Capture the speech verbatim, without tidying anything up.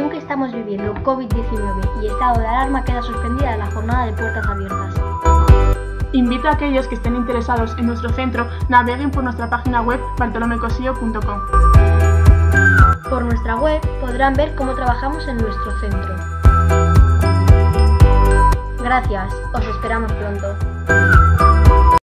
situación que estamos viviendo, COVID diecinueve y estado de alarma, queda suspendida la jornada de puertas abiertas. Invito a aquellos que estén interesados en nuestro centro naveguen por nuestra página web bartolome cossío punto com. Por nuestra web podrán ver cómo trabajamos en nuestro centro. Gracias, os esperamos pronto.